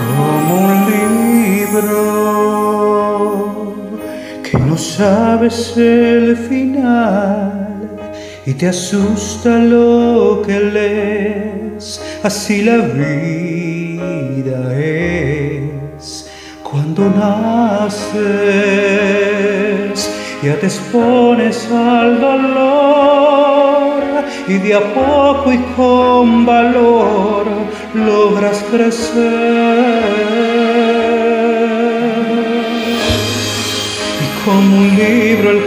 como un libro que no sabes el final y te asusta lo que lees. Así la vida es. Cuando naces ya te expones al dolor y de a poco y con valor logras crecer. Y como un libro el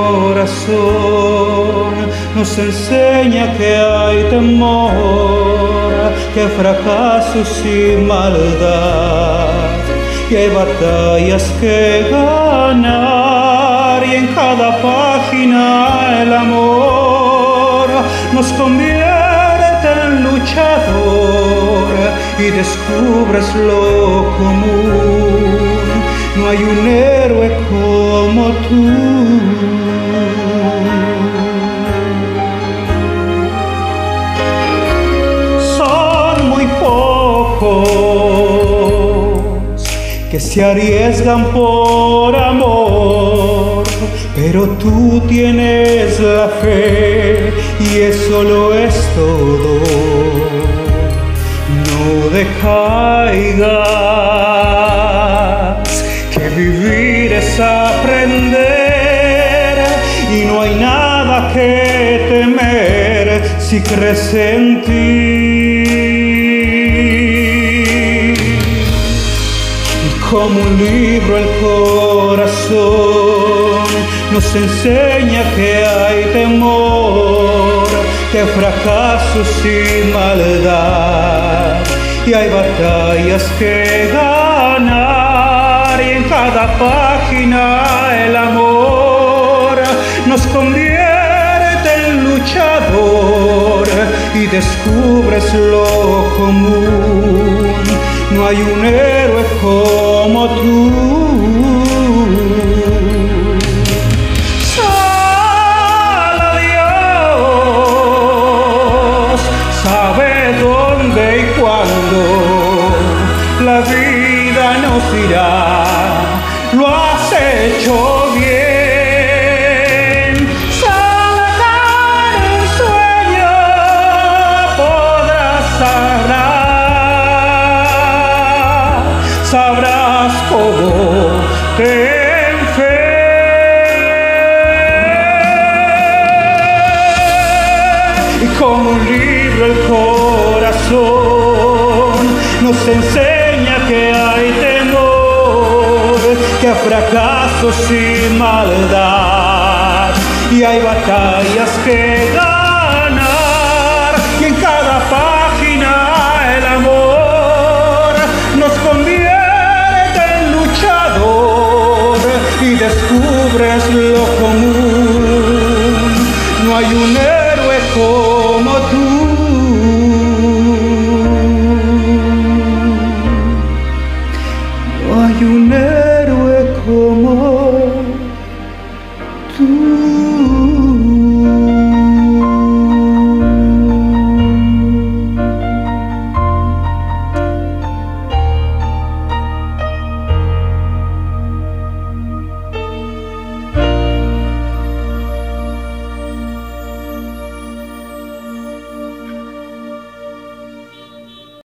corazón nos enseña que hay temor, que hay fracasos y maldad, y hay batallas que ganar, y en cada página el amor nos convierte en luchador y descubres lo común. No hay un héroe como tú. Son muy pocos que se arriesgan por amor, pero tú tienes la fe y eso lo es todo. No decaigas, que vivir es aprender y no hay nada que temer si crees en ti. Como un libro el corazón nos enseña que hay temor, que hay fracasos y maldad, y hay batallas que ganar, y en cada página el amor nos convierte en luchador y descubres lo común. No hay un héroe como tú. Solo Dios sabe dónde y cuándo la vida nos dirá: lo has hecho bien. Solo con un sueño podrás sabrás cómo. Ten fe. Y como un libro el corazón nos enseña que hay temor, que hay fracasos y maldad, y hay batallas que ganar, y en cada paso